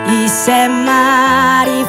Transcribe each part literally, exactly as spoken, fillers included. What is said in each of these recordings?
Isso é Mari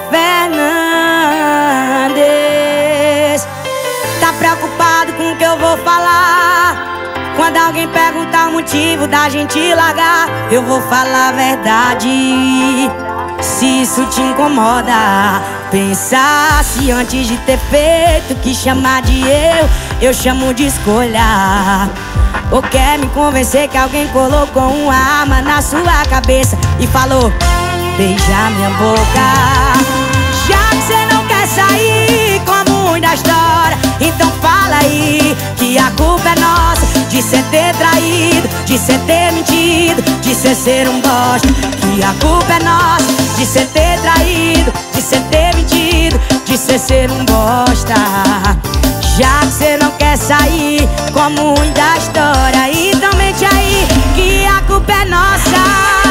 Fernandes. Tá preocupado com o que eu vou falar? Quando alguém perguntar o motivo da gente largar, eu vou falar a verdade. Se isso te incomoda, pensasse antes de ter feito que chamar de eu, eu chamo de escolha. Ou quer me convencer que alguém colocou uma arma na sua cabeça e falou: beija minha boca. Já que cê não quer sair como ruim da história, então fala aí que a culpa é nossa de cê ter traído, de cê ter mentido, de cê ser um bosta. Que a culpa é nossa de cê ter traído, de cê ter mentido, de cê ser um bosta. Já que cê não quer sair como ruim da história, então mente aí que a culpa é nossa.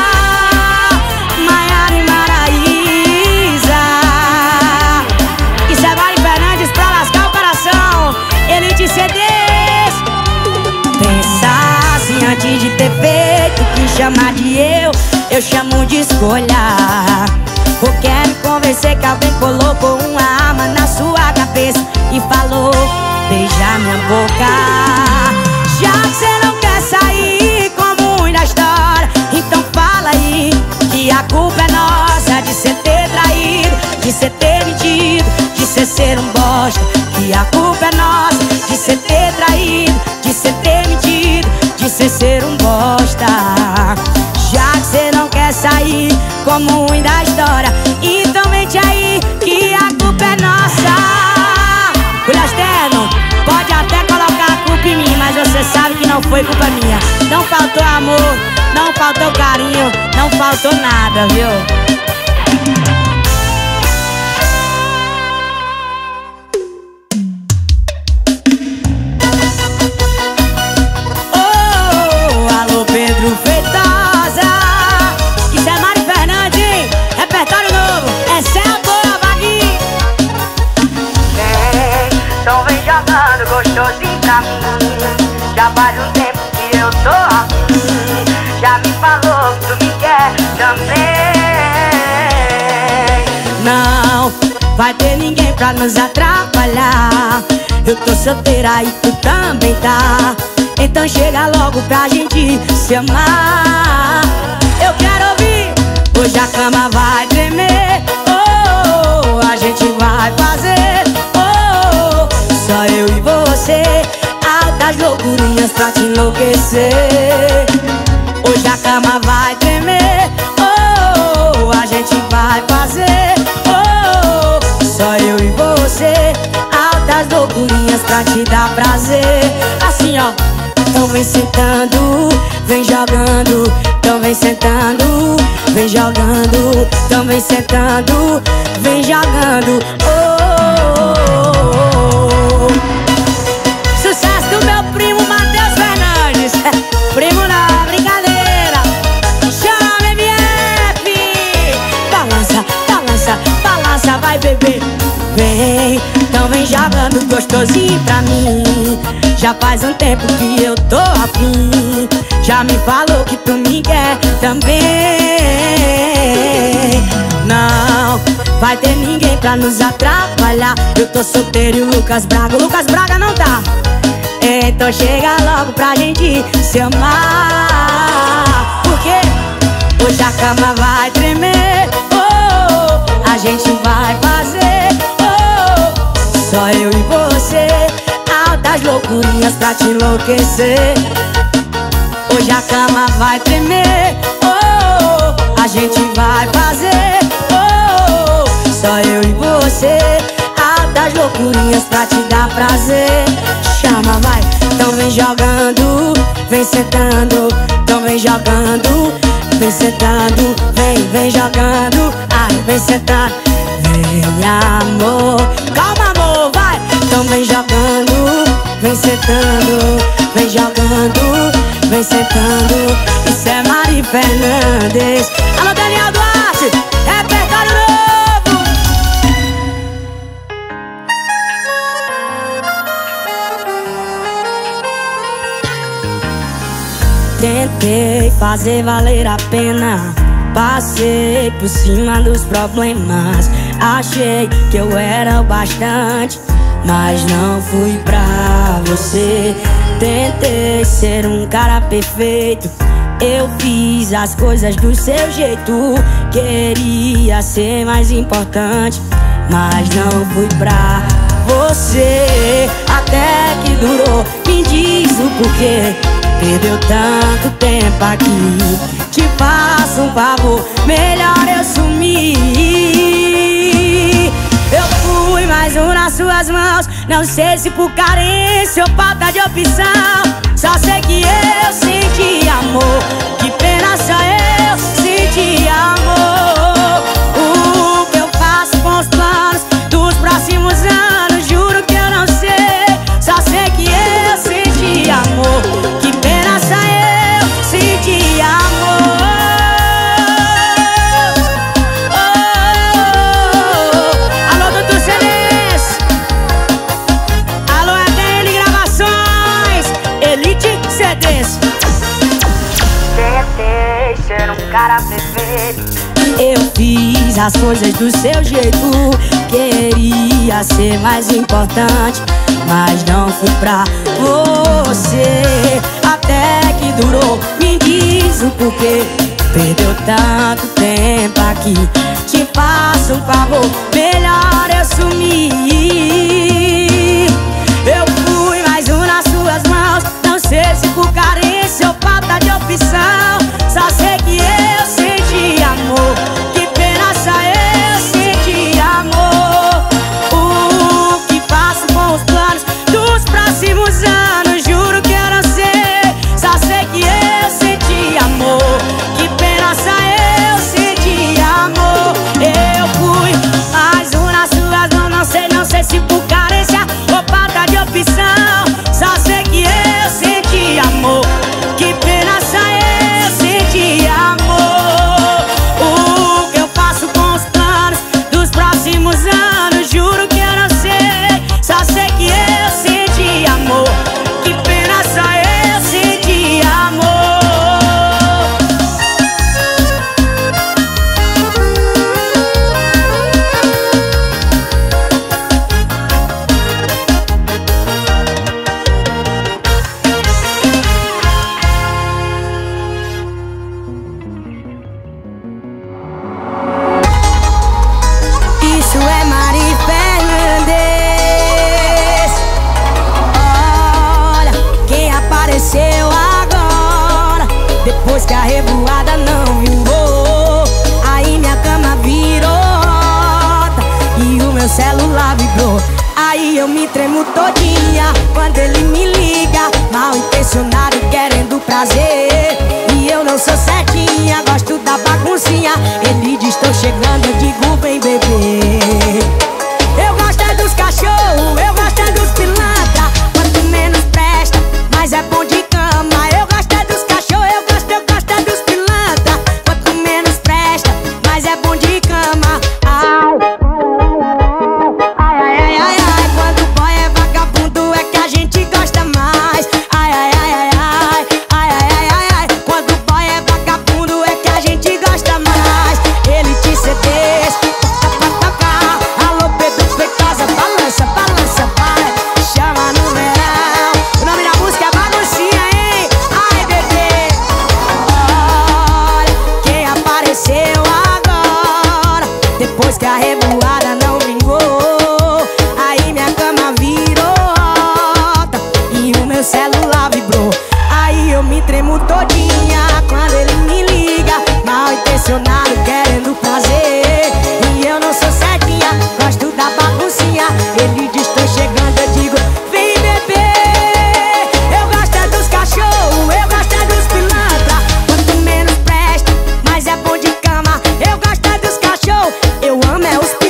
Maiara e Maraísa. Isso é Mari Fernandes pra lascar o coração. Elite C Ds. Pensasse antes de ter feito que chamar de eu, eu chamo de escolha. Ou quer me convencer que alguém colocou uma arma na sua cabeça e falou: beija minha boca. Já que cê não quer sair como ruim da história, então fala aí que a culpa é nossa de cê ter traído, de cê ter mentido, de cê ser um bosta. Que a culpa é nossa de cê ter traído, de cê ter mentido, de cê ser um bosta. Já que cê não quer sair como ruim da história, então mente aí que a culpa é nossa. Julio Externo, pode até colocar a culpa em mim, mas você sabe que não foi culpa minha. Não faltou amor, não faltou carinho, não faltou nada, viu? Oh, alô Pedro Feitosa. Isso é Mari Fernandes, hein? Repertório novo, essa é a boa, Vaguinho. Então vem jogando gostosinho pra mim. Já faz um tempo que eu tô afim. Já me falou que tu me quer também. Não vai ter ninguém pra nos atrapalhar. Eu tô solteira e tu também tá. Então chega logo pra gente se amar. Eu quero ouvir, hoje a cama vai tremer. Oh, a gente vai fazer, oh, só eu e você, altas loucurinhas pra te enlouquecer. Hoje a cama vai tremer. Oh, a gente vai fazer, oh, só eu e você, altas loucurinhas pra te dar prazer. Assim ó. Então vem sentando, vem jogando. Então vem sentando, vem jogando. Então vem sentando, vem jogando. Oh, oh, oh, oh. Sucesso do meu primo Matheus Fernandes. Primo na brincadeira. Chama M F. Balança, balança, balança, vai bebê. Vem, então vem jogando gostosinho pra mim. Já faz um tempo que eu tô afim. Já me falou que tu me quer também. Não vai ter ninguém pra nos atrapalhar. Eu tô solteiro e o Lucas Braga, o Lucas Braga não tá. Então chega logo pra gente se amar. Porque hoje a cama vai tremer. Oh, a gente vai fazer, oh, só eu e você, altas loucurinhas pra te enlouquecer. Hoje a cama vai tremer. Oh, a gente vai fazer, oh, só eu e você, altas loucurinhas pra te dar prazer. Chama, vai. Então vem jogando, vem sentando. Então vem jogando, vem sentando. Vem, vem jogando, ai, vem sentando. Vem amor, calma amor, vai. Então vem jogando, vem sentando. Vem jogando, vem sentando. Isso é Mari Fernandes. Alô Daniel Duarte, repertório novo. Tentei fazer valer a pena Passei por cima dos problemas, achei que eu era o bastante, mas não fui pra você. Tentei ser um cara perfeito, eu fiz as coisas do seu jeito. Queria ser mais importante, mas não fui pra você. Até que durou, me diz o porquê. Perdeu tanto tempo aqui, te faço um favor, melhor eu sumir. Eu fui mais um nas suas mãos, não sei se por carência ou falta de opção. Só sei que eu senti amor, que pena só eu senti amor. O que eu faço com os planos dos próximos anos, juro que eu não sei. Só sei que eu senti amor, que pena só eu senti amor. Oh, oh, oh. Alô, doutor Celeste. Alô, E D N Gravações, Elite C Ds. Tentei ser um cara perfeito, Eu fiz as coisas do seu jeito. Queria ser mais importante, mas não fui pra você. Até que durou, me diz o porquê. Perdeu tanto tempo aqui, te faço um favor, melhor eu sumir. Eu fui mais um nas suas mãos, não sei se por carência ou falta de opção. Só sei que eu senti amor, que pena só eu senti amor. O que faço com os planos dos próximos anos, juro que eu não sei. Só sei que eu senti amor, que pena só eu senti amor. Eu fui mais um nas suas mãos, não sei, não sei se por carência ou falta de opção. Só sei que eu senti amor, que pena só eu senti amor. O que eu faço com os planos dos próximos anos, juro que eu não sei. Só sei que eu senti amor, que pena só eu senti amor. Isso é Mari Fernandes. Olha quem apareceu agora, depois que a revoada não vingou. Aí minha cama virou rota e o meu celular vibrou. Aí eu me tremo todinha quando ele me liga, mal intencionado querendo prazer. E eu não sou certinha, gosto da baguncinha. Ele diz tô chegando, eu digo vem beber. Eu gosto é dos cachorros, eu gosto é dos pilantra. Quanto menos presta, mas é bom de cama. Eu gosto é dos cachorros, eu gosto, eu gosto é dos pilantra. Quanto menos presta, mas é bom de cama. Ai, ai, ai, ai, ai. Quando o boy é vagabundo é que a gente gosta mais. Ai, ai, ai, ai, ai, ai, ai, ai, ai, ai. Quando o boy é vagabundo é que a gente gosta mais. Ele te cedeu, alô Pedro Feitosa, balança, balança, vai, chama no verão. O nome da música é baguncinha, hein? Ai, bebê. Olha quem apareceu agora, depois que a revoada não vingou. Aí minha cama virou rota e o meu celular vibrou. Aí eu me tremo todinha quando ele me liga, mal intencionado querendo prazer. E eu não sou certinha, gosto da baguncinha. Ele diz tô chegando, eu digo vem beber. Eu gosto é dos cachorros, eu gosto é dos pilantra. Quanto menos presta, mas é bom de cama. Eu gosto é dos cachorros, eu amo é os pilantra.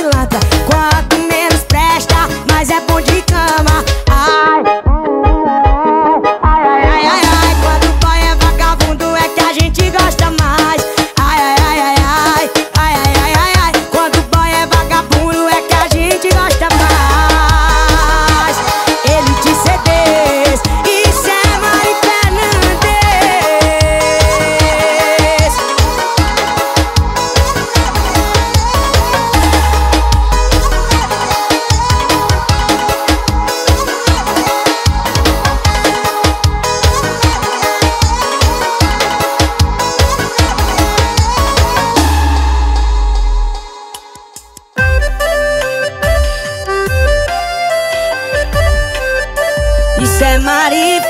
Mari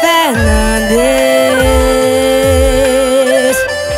Fernandes.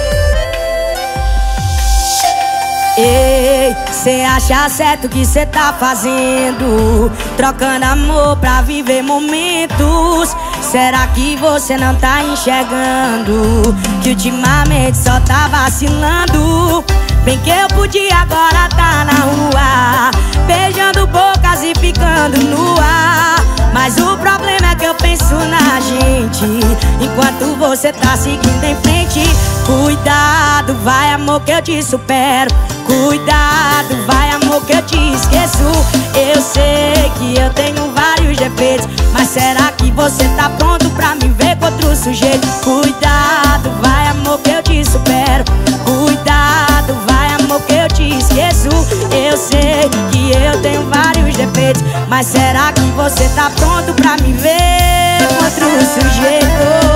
Ei, cê acha certo o que cê tá fazendo, trocando amor pra viver momentos. Será que você não tá enxergando que ultimamente só tá vacilando? Bem que eu podia agora tá na rua, beijando bocas e ficando no ar. Mas o problema é que eu penso na gente, enquanto você tá seguindo em frente. Cuidado, vai amor que eu te supero. Cuidado, vai amor que eu te esqueço. Eu sei que eu tenho vários defeitos, mas será que você tá pronto pra me ver com outro sujeito? Cuidado, vai amor que eu te supero. Cuidado, vai amor que eu te esqueço. Eu sei que eu tenho vários defeitos, mas será que você tá pronto pra me ver com outro sujeito?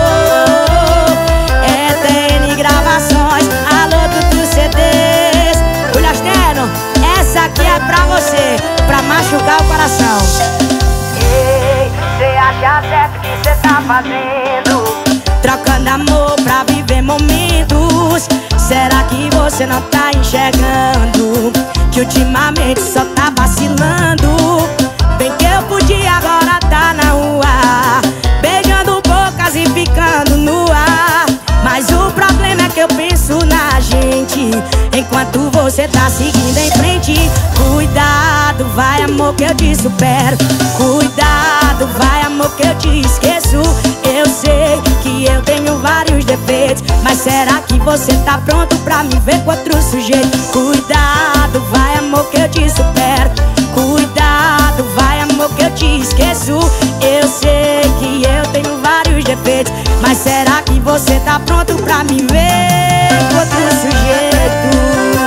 É T N Gravações, alô Tutu C Ds. Olha externo, essa aqui é pra você, pra machucar o coração. Ei, cê acha certo o que cê tá fazendo, trocando amor pra viver momentos. Será que você não tá enxergando que ultimamente só tá vacilando? Bem que eu podia agora tá na rua, beijando bocas e ficando no ar. Mas o problema é que eu penso na gente, enquanto você tá seguindo em frente. Cuidado, vai amor que eu te supero. Cuidado, vai amor que eu te esqueço. Eu sei que eu tenho vários defeitos, mas será que você tá pronto pra me ver com outro sujeito? Cuidado, vai amor que eu te supero. Cuidado, vai amor que eu te esqueço. Eu sei que eu tenho vários defeitos, mas será que você tá pronto pra me ver com outro sujeito?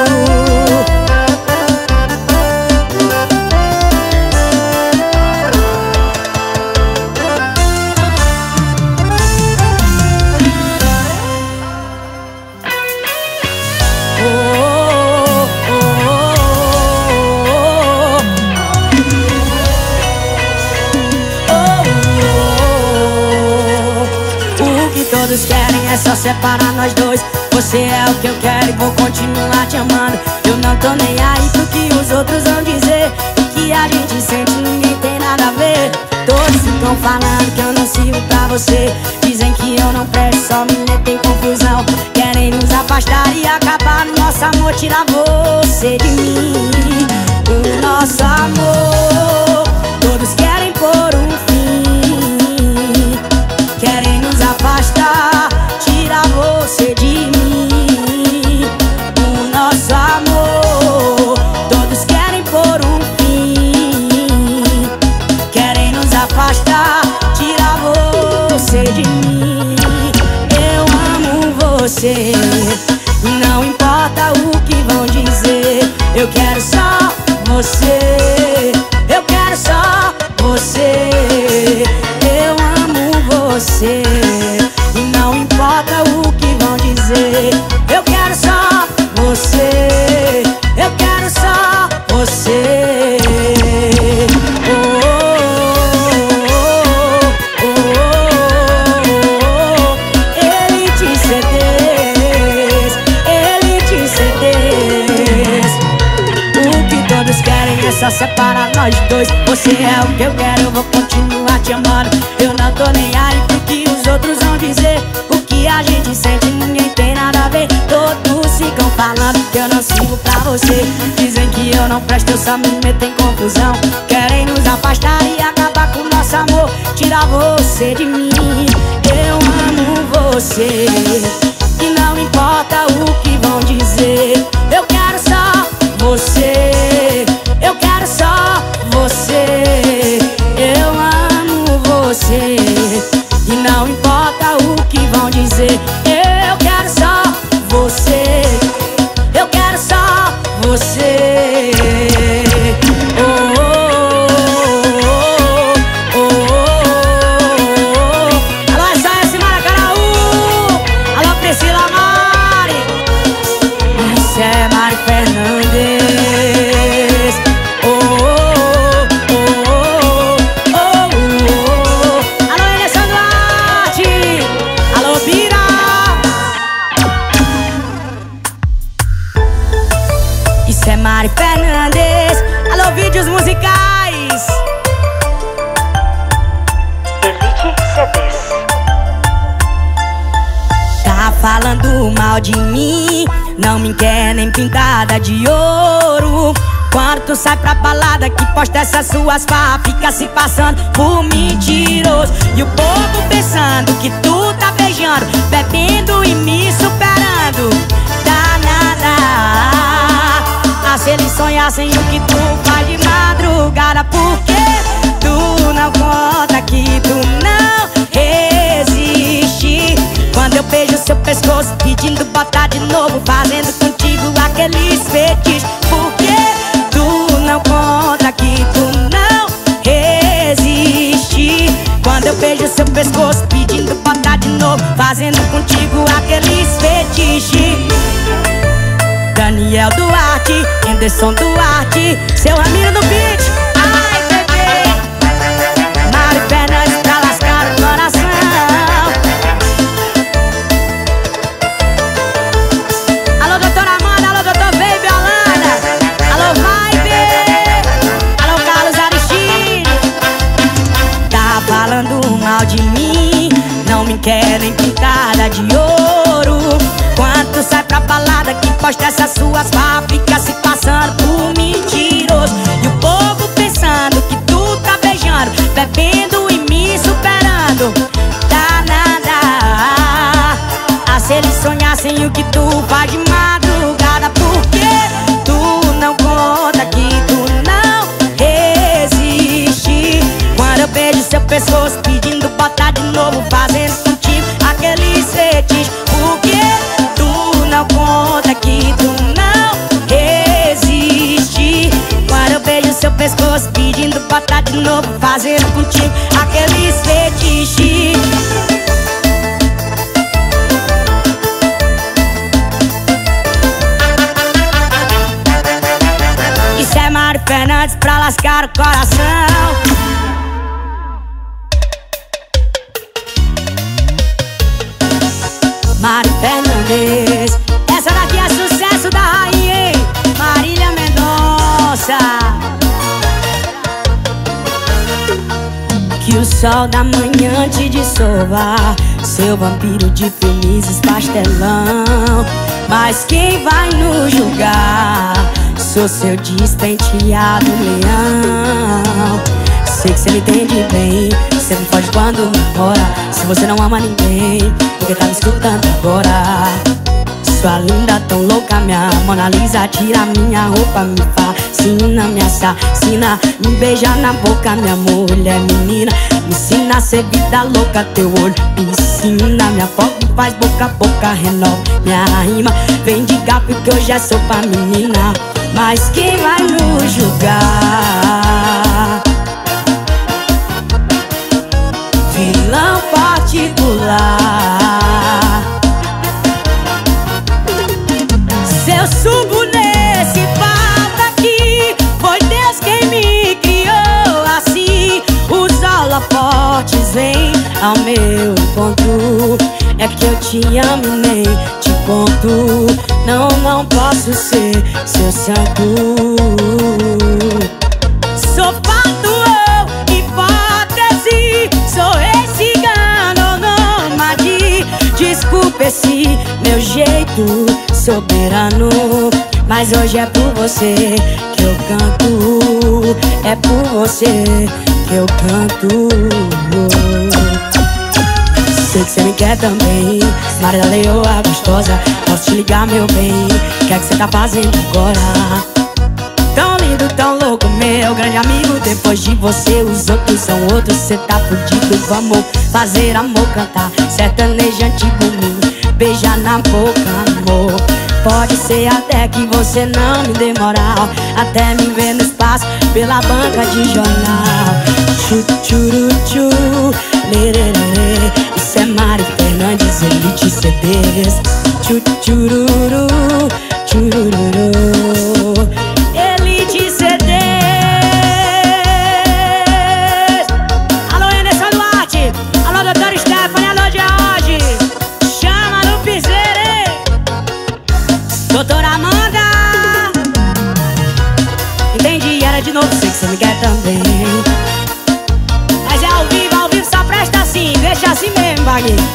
Todos querem é só separar nós dois. Você é o que eu quero e vou continuar te amando. Eu não tô nem aí pro que os outros vão dizer. O que a gente sente ninguém tem nada a ver. Todos ficam falando que eu não sirvo pra você. Dizem que eu não presto, só me metem em confusão. Querem nos afastar e acabar no nosso amor, tirar você de mim, o nosso amor. Todos querem pôr um fim, querem nos afastar, tirar você de mim, o nosso amor. Todos querem pôr um fim, querem nos afastar, tirar você de mim. Eu amo você, não importa o que vão dizer. Eu quero só você, eu quero só você. Eu amo você, e não importa o que vão dizer. Eu quero só você, eu quero só você. Oh, oh, oh, oh, oh. Elite C Ds, Elite C Ds. O que todos querem é só separar nós dois. Você é o que eu quero, eu vou continuar te amando. Eu não tô nem aí pro que os outros vão dizer. O que a gente sente ninguém tem nada a ver. Todos ficam falando que eu não sirvo pra você. Dizem que eu não presto, eu só me meto em confusão. Querem nos afastar e acabar com o nosso amor, tirar você de mim. Eu amo você, e não importa o que vão dizer. Eu quero só você, eu quero só você. Eu amo você, e não importa o que vão dizer. Eu quero só você, eu quero só você. Oh, oh, oh, oh, oh. Alô, essa é Simara Caraú. Alô, Priscila Mari. Isso é Mari Fernandes. Oh, oh, oh, oh, oh, oh. Alô, Alessandro Isso é Mari Fernandes. Alô, vídeos musicais. Elite C Ds. Tá falando mal de mim, não me quer nem pintada de ouro. Quando tu sai pra balada que posta essas suas farras, fica se passando por mentiroso. E o povo pensando que tu tá beijando, bebendo e me superando. Dá nada. Ah, se eles sonhassem o que tu faz de madrugada, porque tu não conta que tu não resiste. Quando eu beijo seu pescoço pedindo botar de novo, fazendo contigo aqueles fetiches. Porque tu não conta que tu não resiste. Quando eu beijo seu pescoço pedindo botar de novo, fazendo contigo aqueles fetiches. Daniel Duarte, Anderson Duarte, seu Ramiro no beat. Ai, bebê, Mari Fernandes pra lascar o coração. Alô, doutora Amanda, alô, doutor Baby Holanda. Alô, Vibe. Alô, Carlos Aristide. Tá falando mal de mim, não me quer nem pintada de ouro. Quando sai pra balada que posta essas suas farras, fica se passando por mentiroso. E o povo pensando que tu tá beijando, bebendo e me superando. Dá nada. Ah, se eles sonhassem o que tu faz de madrugada, porque tu não conta que tu não resiste. Quando eu beijo seu pescoço pedindo botar de novo, fazendo contigo aqueles fetiches. Porque tu não conta que tu não resiste. Quando eu beijo seu pescoço pedindo botar de novo, fazendo contigo aqueles fetiches. Isso é Mari Fernandes pra lascar o coração. Mari Fernandes, essa daqui é sucesso da rainha, hein? Marília Mendonça. Que o sol da manhã te dissolva, seu vampiro de felizes pastelão. Mas quem vai nos julgar? Sou seu despenteado leão. Sei que cê me entende bem, cê me foge quando namora. Se você não ama ninguém, porque tá me escutando agora. Sua linda tão louca, minha Mona Lisa, tira minha roupa, me fascina, me assassina, me beija na boca, minha mulher menina. Me ensina a ser vida louca, teu olho me ensina. Minha foto me faz boca a boca, renova minha rima. Vem de gato que hoje é sopa, menina. Mas quem vai nos julgar? Vilão particular. Se eu subo nesse palco aqui, foi Deus quem me criou assim. Os holofotes vêm ao meu encontro. É que eu te amo e nem te conto. Não, não posso ser seu santo. Sou fato ou hipótese, sou esse cigano nômade. Desculpa esse meu jeito soberano, mas hoje é por você que eu canto. É por você que eu canto. Sei que cê me quer também, Maria Leoa gostosa. Posso te ligar, meu bem? O que é que cê tá fazendo agora? Tão lindo, tão louco, meu grande amigo. Depois de você, os outros são outros. Cê tá fudido, vamos fazer amor, cantar sertanejo antigo, me beijar na boca, amor. Pode ser até que você não me dê moral, até me ver no espaço pela banca de jornal. Chuchuruchu, lererê. Isso é Mari Fernandes, Elite C Ds. Chuchururu, churururu. Elite C Ds. Alô, Anderson Duarte. Alô, doutor Stephanie. Alô, George. Chama no piseiro, hein? Doutora Amanda. você me quer também. Mas é ao vivo, ao vivo só presta assim, deixa assim mesmo, Vaguinho.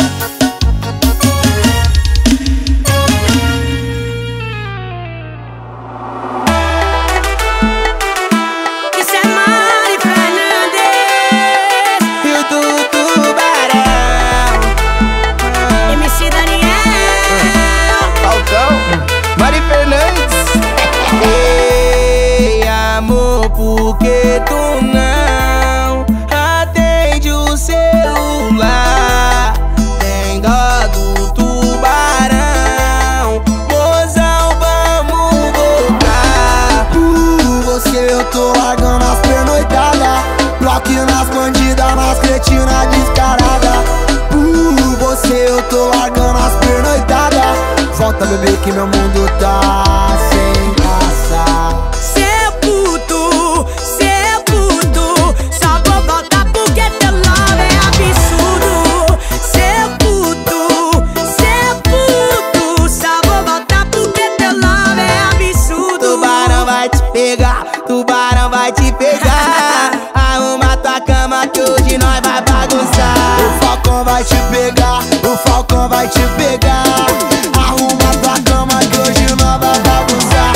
Por que tu não atende o celular? Tem dó do tubarão, mozão, vamos voltar. Por você eu tô largando as pernoitadas, bloque nas bandidas, nas cretinas descarada. Por você eu tô largando as pernoitadas. Volta, bebê, que meu mundo tá sem graça. Seu puto, seu puto, só vou voltar porque teu love é absurdo. Seu puto, seu puto, só vou voltar porque teu love é absurdo. Tubarão vai te pegar, tubarão vai te pegar. Arruma tua cama que hoje nós vai bagunçar. O falcão vai te pegar, o falcão vai te pegar. Arruma tua cama que hoje nós vai bagunçar.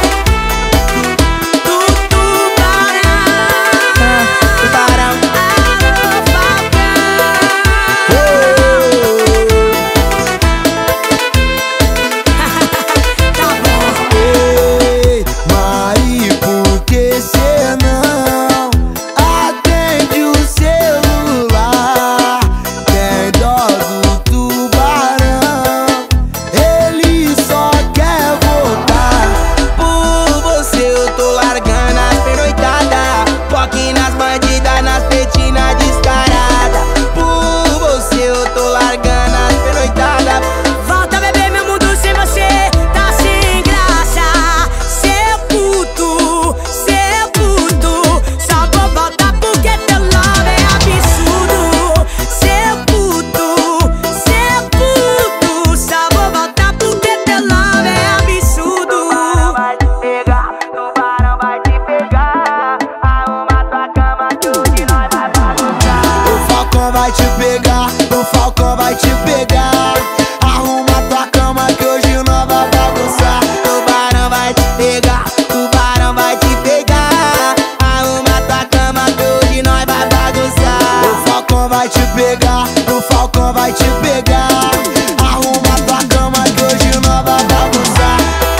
Vai te pegar, o falcão vai te pegar. Arruma tua cama que hoje nós vai bagunçar. Tubarão vai te pegar, tubarão vai te pegar. Arruma tua cama que hoje nós vai bagunçar. O falcão vai te pegar, o falcão vai te pegar. Arruma tua cama que hoje nós vai bagunçar.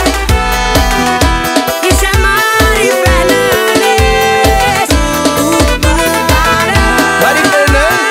Isso é Mari Fernandes, o tubarão. Mari Fernandes.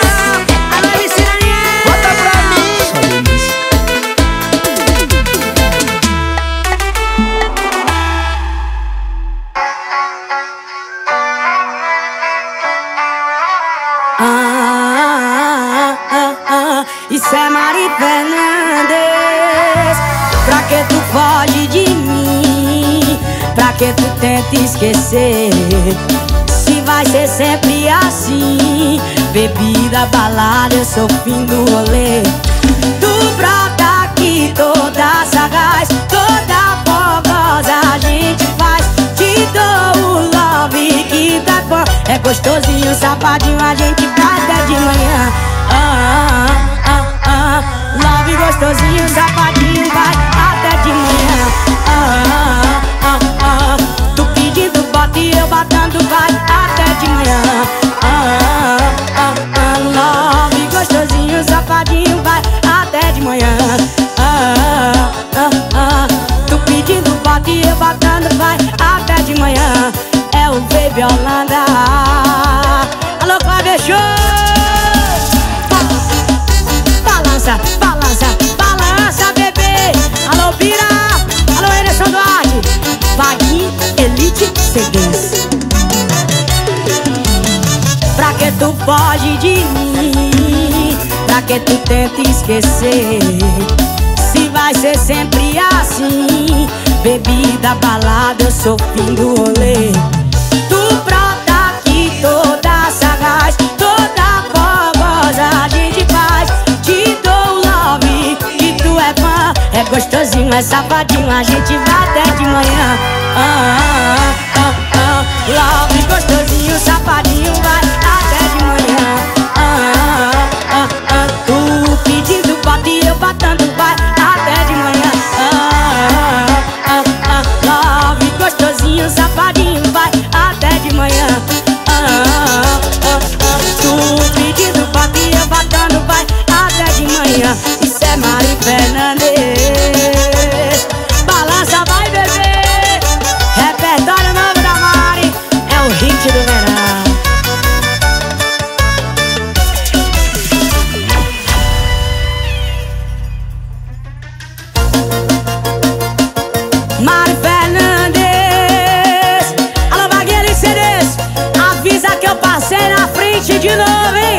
Isso é Mari Fernandes. Pra que tu foge de mim? Pra que tu tenta esquecer? Se vai ser sempre assim, bebida, balada, eu sou o fim do rolê. Tu brota aqui toda sagaz, toda fogosa, a gente faz. Te dou o love que tá bom. É gostosinho, safadinho, a gente vai até de manhã. Ah, ah, ah, love gostosinho, safadinho, vai até de manhã. Ah, ah, ah, tu pedindo bota e eu batendo, vai até de manhã. Ah, ah, ah, love gostosinho, safadinho, vai até de manhã. Ah, ah, ah, tu pedindo bota e eu batendo, vai até de manhã. É o Baby Holanda. Alô, Cláudio Show! Balança, balança, balança, bebê. Alô, Bira. Alô, Anderson Duarte. Vaguinho, Elite C Ds. Pra que tu foge de mim? Pra que tu tenta esquecer? Se vai ser sempre assim, bebida, balada, eu sou fim do rolê. Tu brota aqui toda sagaz, toda fogosa, a gente faz. Te dou love que tu é fã. É gostosinho, é safadinho, a gente vai até de manhã. Ah, ah, ah, ah, love de novo, hein?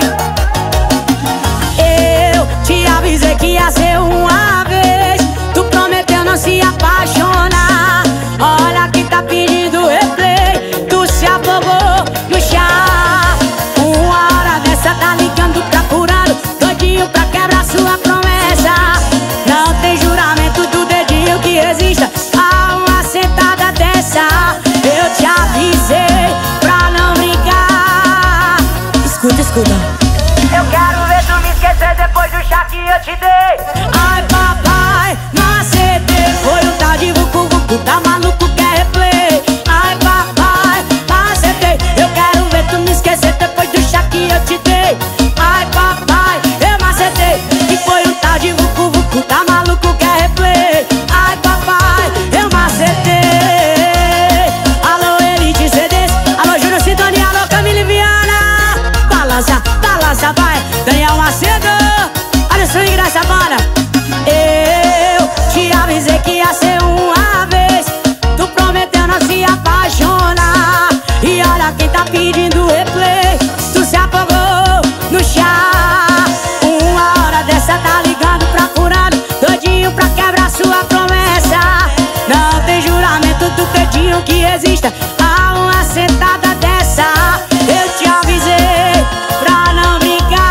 Eu te avisei que ia ser uma vez. Tu prometeu não se apaixonar. Olha que tá pedindo replay. Tu se afogou no chá. Uma hora dessa tá ligando, procurando doidinho pra quebrar sua promessa. Não tem juramento do dedinho que resista a uma sentada dessa. Eu te avisei pra não brincar. Escuta, escuta. Eu quero ver tu me esquecer depois do chá que eu te dei. Ai papai, macetei. Foi um tal de vucu vucu, tá maluco, quer replay. Ai papai, macetei. Eu quero ver tu me esquecer depois do chá que eu te dei. Ai papai, eu macetei. E foi um tal de vucu vucu, tá maluco, quer replay. Ai papai, eu macetei. Alô Elite C Ds, alô Júnior Sintonia, alô Camille Viana. Balança, balança, vai, Daniel Macedo. Olha o swing dessa banda. Eu te avisei que ia ser uma vez. Tu prometeu não se apaixonar. E olha quem tá pedindo replay. Tu se afogou no chá. Uma hora dessa tá ligando, procurando doidinho pra quebrar sua promessa. Não tem juramento do dedinho que resista a uma sentada dessa. Eu te avisei pra não brincar.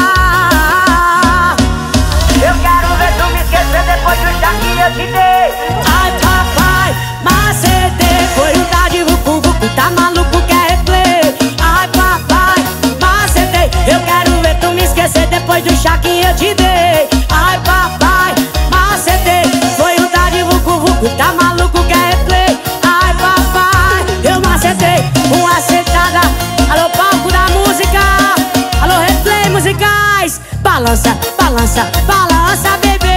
Eu quero ver tu me esquecer depois do chá que eu te dei. Ai papai, macetei. Foi um tal de vucu vucu, tá maluco, quer replay. Ai papai, macetei. Eu quero ver tu me esquecer depois do chá que eu te dei. Ai papai, macetei. Foi um tal de vucu vucu, tá maluco, quer replay. Ai papai, eu macetei. Uma sentada, alô palco da música, alô replay musicais. Balança, balança, balança, bebê.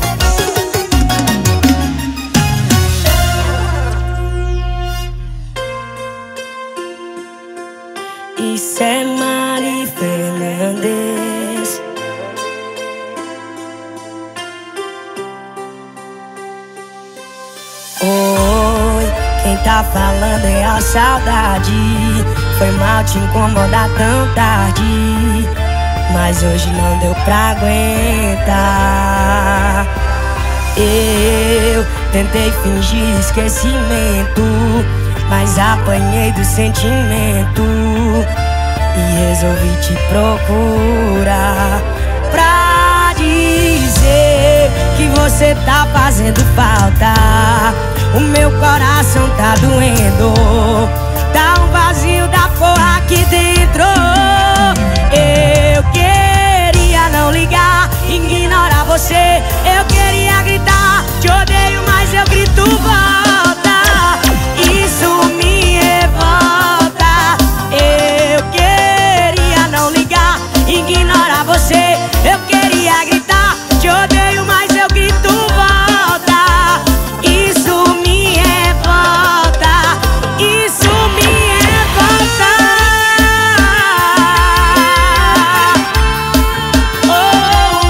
Isso é Mari Fernandes. Oi, quem tá falando é a saudade. Foi mal te incomodar tão tarde, mas hoje não deu pra aguentar. Eu tentei fingir esquecimento, mas apanhei do sentimento e resolvi te procurar pra dizer que você tá fazendo falta. O meu coração tá doendo, tá um vazio da porra aqui dentro. Eu queria não ligar, ignorar você. Eu queria gritar, te odeio, mas eu grito volta. Isso me revolta. Eu queria não ligar, ignorar você. Eu queria gritar, te odeio, mas eu grito volta. Isso me revolta. Isso me revolta. Oh, oh,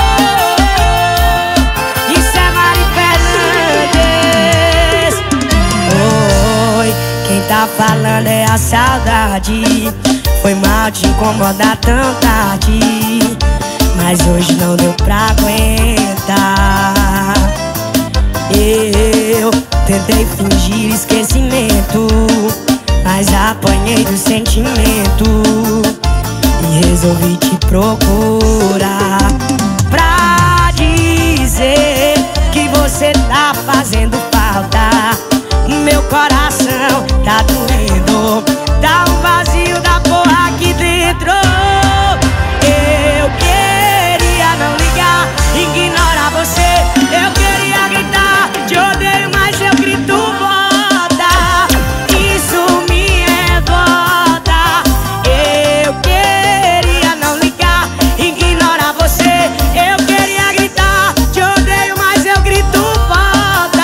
oh. Isso é Mari Fernandes. Oi, quem tá falando é a saudade. Foi mal te incomodar tão tarde, mas hoje não deu pra aguentar. Eu tentei fingir esquecimento, mas apanhei do sentimento e resolvi te procurar pra dizer que você tá fazendo falta. O meu coração tá doendo, tá um vazio da porra aqui dentro. Eu queria não ligar, ignorar você. Eu queria gritar, te odeio, mas eu grito volta. Isso me revolta. Eu queria não ligar, ignorar você. Eu queria gritar, te odeio, mas eu grito volta.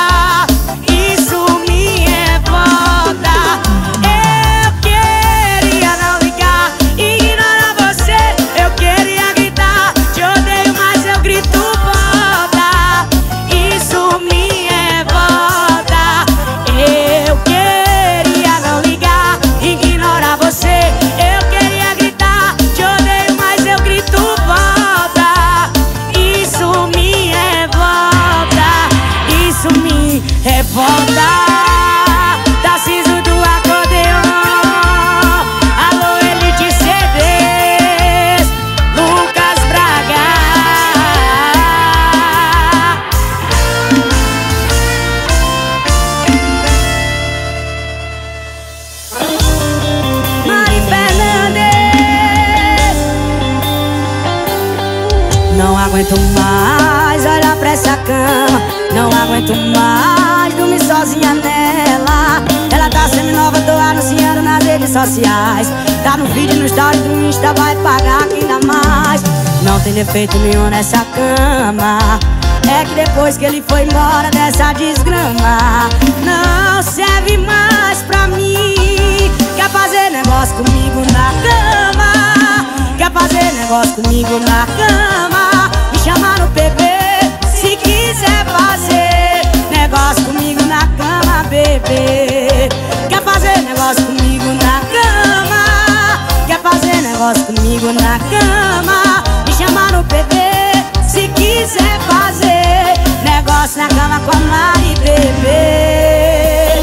aguento mais olhar pra essa cama. Não aguento mais dormir sozinha nela. Ela tá semi-nova, tô anunciando nas redes sociais. Tá no vídeo, no story do Insta, vai pagar aqui ainda mais. Não tem defeito nenhum nessa cama. É que depois que ele foi embora dessa desgrama, não serve mais pra mim. Quer fazer negócio comigo na cama? Quer fazer negócio comigo na cama? Me chama no P B se quiser fazer negócio comigo na cama, bebê. Quer fazer negócio comigo na cama? Quer fazer negócio comigo na cama? Me chama no P B se quiser fazer negócio na cama com a Mari, bebê.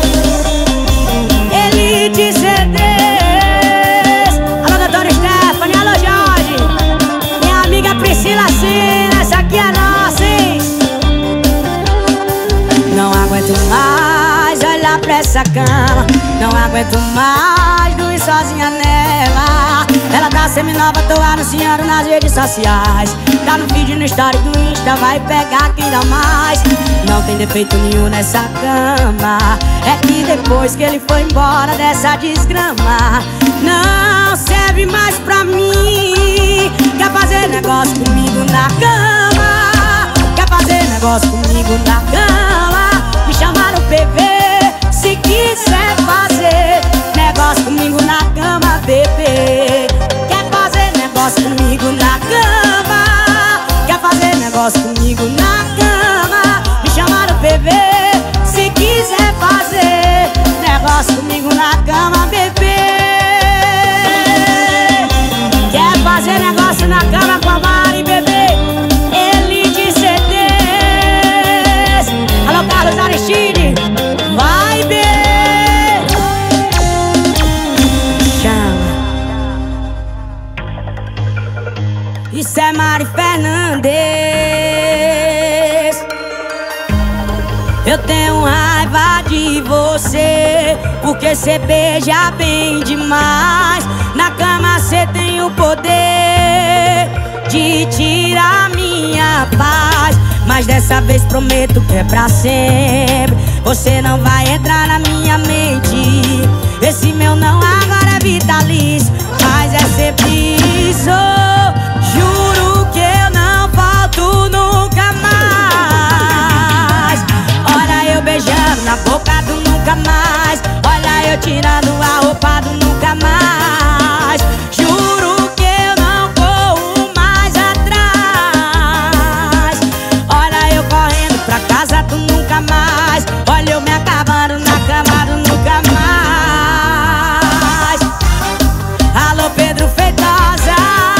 Elite C Ds. Alô, doutora Stephanie, alô, Jorge. Minha amiga Priscila Sina, essa aqui é nossa, hein? Não aguento mais olhar pra essa cama. Não aguento mais dormir sozinha nela. Ela tá semi-nova, tô anunciando nas redes sociais. Tá no vídeo, no story do Insta, vai pegar quem dá mais. Não tem defeito nenhum nessa cama. É que depois que ele foi embora dessa desgrama, não serve mais pra mim. Quer fazer negócio comigo na cama? Quer fazer negócio comigo na cama? Me chama no P B se quiser fazer negócio comigo na cama, bebê. Quer fazer negócio comigo na cama? Quer fazer negócio comigo na cama? Me chama no P B se quiser fazer negócio comigo na cama, bebê. Quer fazer negócio na cama com a Mari, bebê? Elite C Ds. Alô, Carlos Aristide, vai, bebê. Isso é Mari Fernandes. Eu tenho raiva de você, porque cê beija bem demais. Na cama cê tem o poder de tirar minha paz. Mas dessa vez prometo que é pra sempre. Você não vai entrar na minha mente. Esse meu não agora é vitalício, mas é sempre isso. Juro que eu não volto nunca mais. Olha eu beijando na boca do nunca mais. Olha eu tirando a roupa do nunca mais. Juro que eu não corro mais atrás. Olha eu correndo pra casa do nunca mais. Olha eu me acabando na cama do nunca mais. Alô, Pedro Feitosa.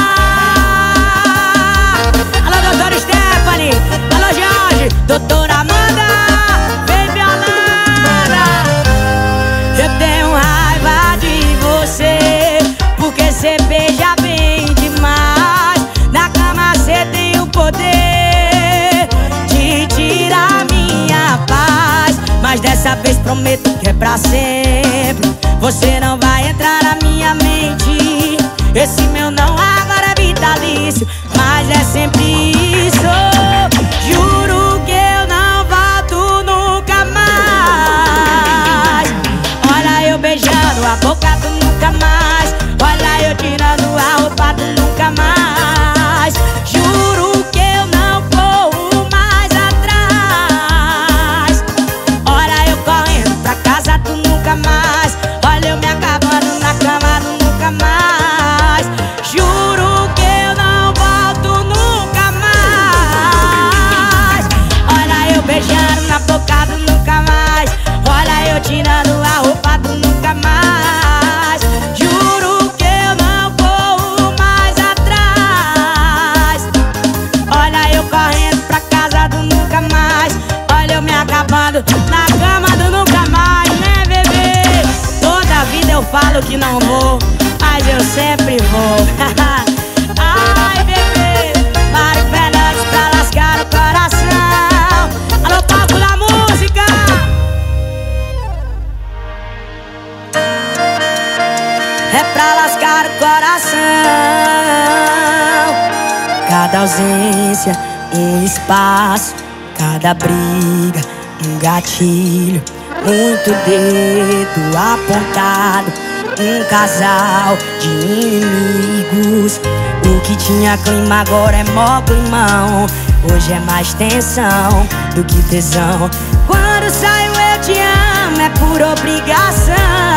Alô, doutora Stephanie. Alô, Jorge. Doutora Amanda. Vem violada. Eu tenho raiva de você, porque cê beija bem demais. Na cama cê tem o poder de tirar minha paz. Mas dessa vez prometo que é pra sempre. Você não vai entrar na minha mente. Esse meu não agora é vitalício, mas é sempre isso. Juro que eu não volto nunca mais. Olha eu beijando a boca do nunca mais. Olha eu tirando a roupa do nunca mais. Juro que eu não corro mais atrás. Olha eu correndo pra casa do nunca mais. Olha eu me acabando na cama do nunca mais. Juro que eu não volto nunca mais. Olha eu beijando na boca do nunca mais. Olha eu tirando a roupa do nunca mais. Juro que eu não corro mais atrás. Olha eu correndo pra casa do nunca mais. Olha eu me acabando na cama do nunca mais, né, bebê? Toda vida eu falo que não vou, mas eu sempre vou. Ai, bebê, Mari Fernandes pra lascar o coração. Alô, palco da música. É pra lascar o coração. Cada ausência, um espaço. Cada briga, um gatilho. Muito dedo apontado. Um casal de inimigos. O que tinha clima agora é mó climão. Hoje é mais tensão do que tesão. Quando saio eu te amo, é por obrigação.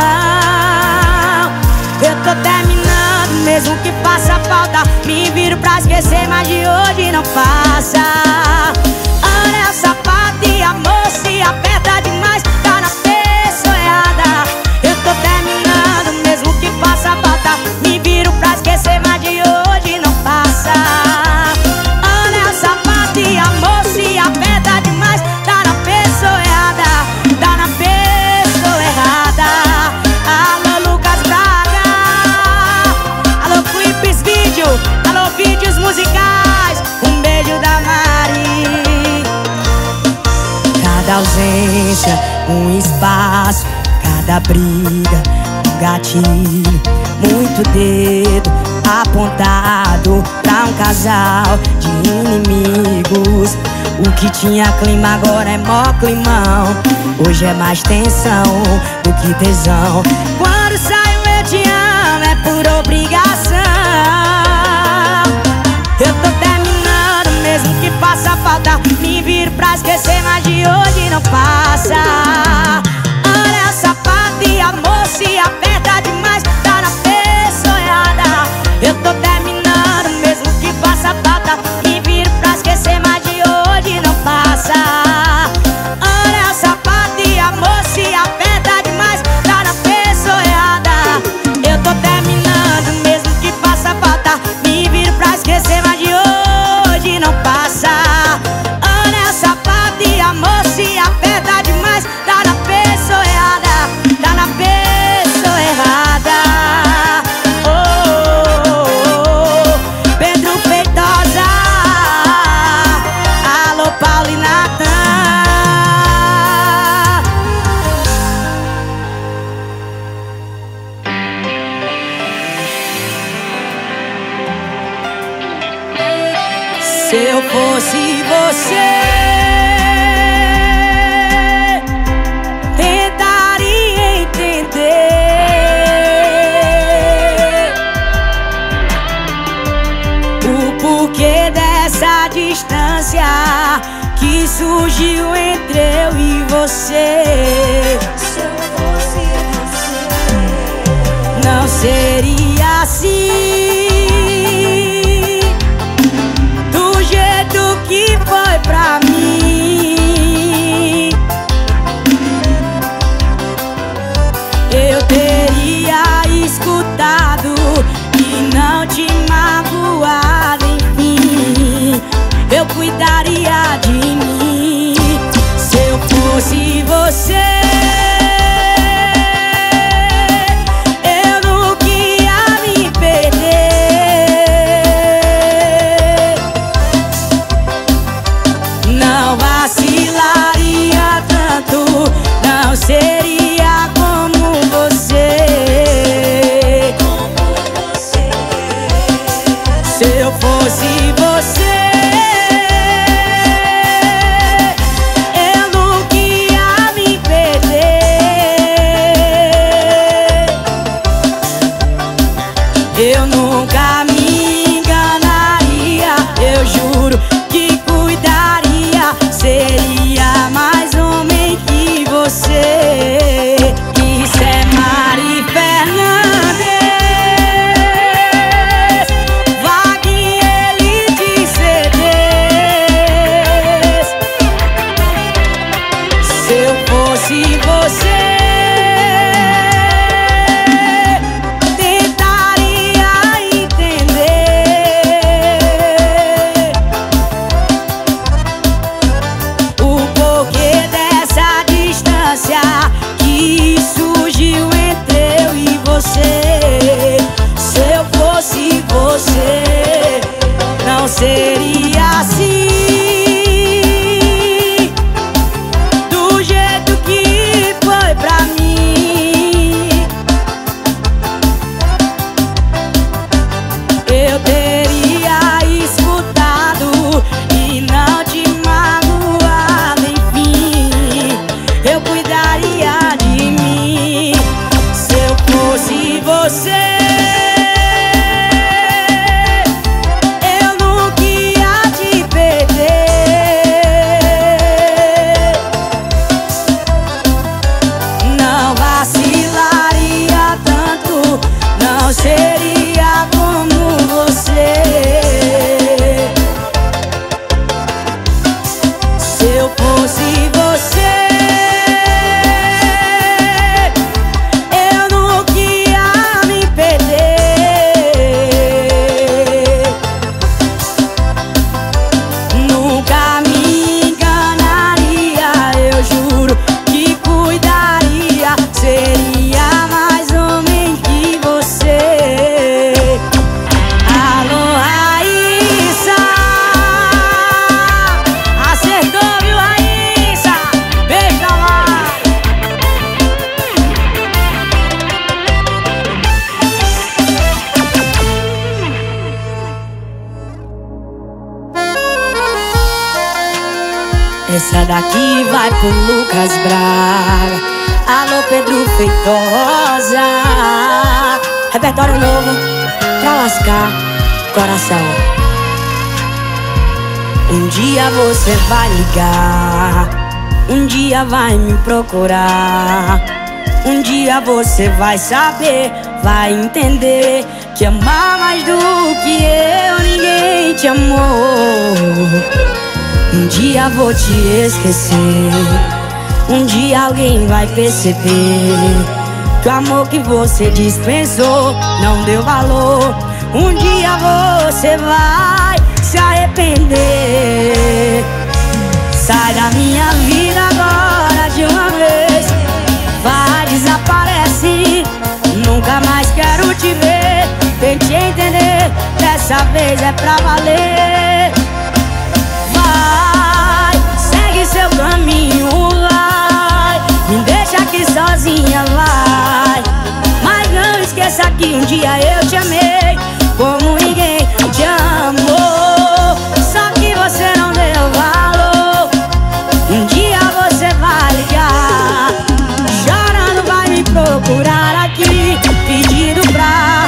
Eu tô terminando, mesmo que faça falta. Me viro pra esquecer, mas de hoje não passa. Olha essa parte, amor, se aperta demais, tá na pessoa errada. Eu tô terminando, mesmo que faça falta. Me viro pra esquecer, mas de hoje não passa. Olha essa parte, amor, se aperta demais, tá na pessoa errada. Tá na pessoa errada. Alô, Lucas Braga. Alô, Clipes Vídeo. Alô, vídeos musicais. Um beijo da Mari. Cada ausência, um espaço. Cada briga, um gatilho. Muito dedo apontado pra um casal de inimigos. O que tinha clima agora é mó climão. Hoje é mais tensão do que tesão. Quando saio eu te amo, é por obrigação. Eu tô terminando, mesmo que faça falta. Me viro pra esquecer, mas de hoje não passa. Olha essa parte, amor, se aperta demais, tá na pessoa errada. Eu tô terminando, mesmo que faça falta. Me viro pra esquecer, mas de hoje não passa. Olha essa parte, amor, se aperta demais, tá na pessoa errada. Eu tô terminando, mesmo que faça falta. Me viro pra esquecer, mas de hoje não passa. Olha essa parte, amor, se aperta demais, tá na pessoa errada. Tá na pessoa errada. Oh, oh, oh. Pedro Feitosa. Alô, Paulo e Natan. Se eu fosse você, tentaria entender o porquê dessa distância que surgiu entre eu e você. Se eu fosse você, não seria assim, do jeito que foi pra mim. Eu teria escutado e não te magoado, enfim. Eu cuidaria de mim. Se eu fosse você, eu nunca ia me perder. Não vacilaria tanto, não seria como você. Se eu fosse você, eu nunca ia me perder. daqui vai pro Lucas Braga. Alô Pedro Feitosa. Repertório novo pra lascar coração. Um dia você vai ligar, um dia vai me procurar, um dia você vai saber, vai entender que amar mais do que eu ninguém te amou. Um dia vou te esquecer, um dia alguém vai perceber que o amor que você dispensou não deu valor. Um dia você vai se arrepender. Sai da minha vida agora de uma vez, vai, desaparece, nunca mais quero te ver. Tente entender, dessa vez é pra valer. Vai, segue seu caminho, vai, me deixa aqui sozinha, vai. Mas não esqueça que um dia eu te amei como ninguém te amou. Só que você não deu valor. Um dia você vai ligar, chorando vai me procurar aqui, pedindo pra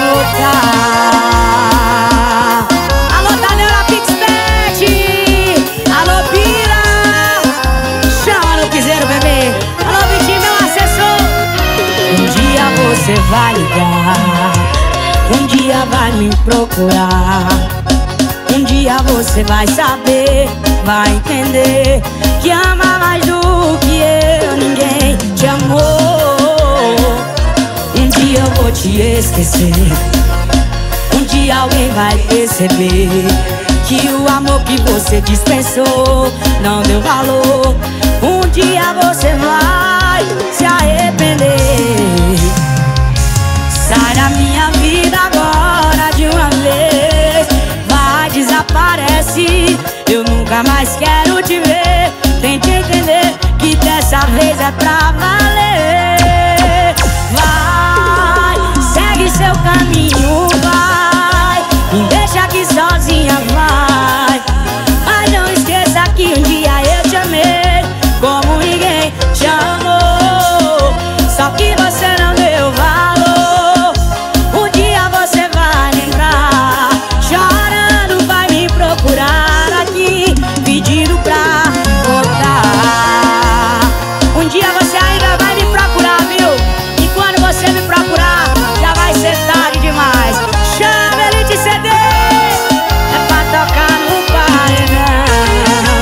voltar. Alô, Daniela Pixpet, alô, Pira, chama no piseiro, bebê. Alô, Vitinho, meu assessor. Um dia você vai ligar, um dia vai me procurar, um dia você vai saber, vai entender que ama mais do que eu, ninguém te amou. Um dia eu vou te esquecer, um dia alguém vai perceber que o amor que você dispensou não deu valor. Um dia você vai se arrepender. Sai da minha vida agora de uma vez, vai, desaparece, eu nunca mais quero te ver. Tente entender que dessa vez é pra valer. Vai, segue seu caminho, vai, me deixa aqui sozinha, vai. Mas não esqueça que um dia eu te amei como ninguém te amou. Só que você não deu valor. Um dia você vai lembrar, chorando vai me procurar aqui, pedindo pra voltar. Um dia você ainda vai me procurar, viu? E quando você me procurar, já vai ser tarde demais. Chama Elite C D, é pra tocar no paredão.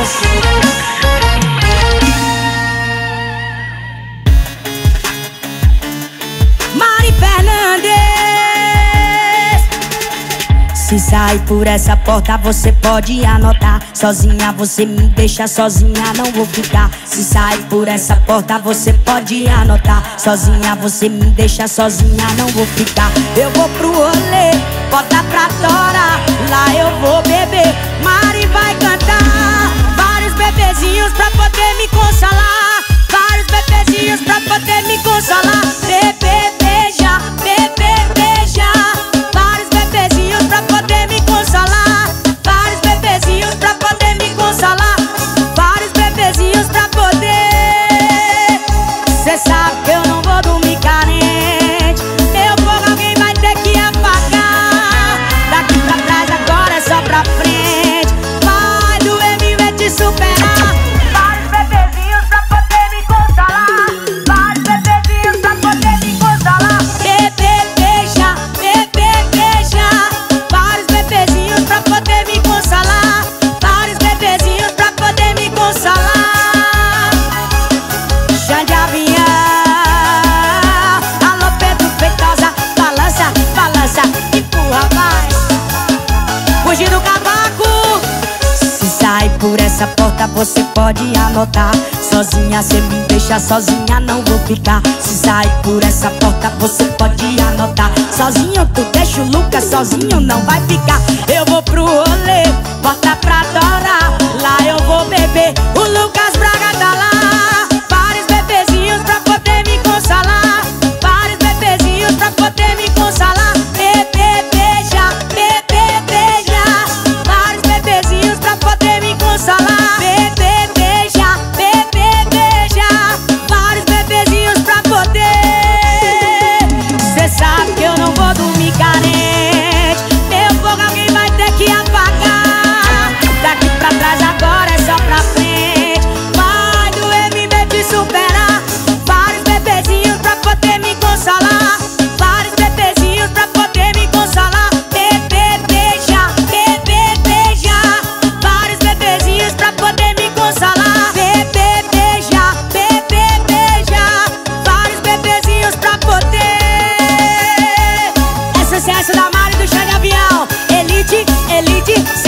Mari Fernandes. Se sair por essa porta você pode anotar, sozinha você me deixa, sozinha não vou ficar. Se sair por essa porta você pode anotar, sozinha você me deixa, sozinha não vou ficar. Eu vou pro rolê, bota pra torar, lá eu vou beber, Mari vai cantar. Vários bebezinhos pra poder me consolar, vários bebezinhos pra poder me consolar. Bebê, beija, bebê, beija, vários bebezinhos pra poder me consolar, vários bebezinhos pra poder me consolar, vários bebezinhos pra poder. Cê sabe que eu não vou dormir carente, meu fogo alguém vai ter que apagar. Daqui pra trás agora é só pra frente, vai doer, me vai te superar. Vários bebezinhos pra poder me consolar, vários bebezinhos pra poder me consolar. Bebê, beija, bebê, beija, vários bebezinhos pra poder me consolar, vários bebezinhos pra poder me consolar. Xande Avião, alô Pedro Feitosa, balança, balança, empurra mais. Fugir do cavaco. Se sai por essa porta você pode anotar, sozinha cê me deixa, sozinha não vou ficar. Se sai por essa porta você pode anotar, sozinho tu deixa o Lucas, sozinho não vai ficar. Eu vou pro rolê, bota pra torar, lá eu vou beber, o Lucas Braga tá lá. Vários bebezinhos pra poder me consolar, vários bebezinhos pra poder me consolar. Bebê, beija, bebê, beija, vários bebezinhos pra poder me consolar. Bebê, beija, noite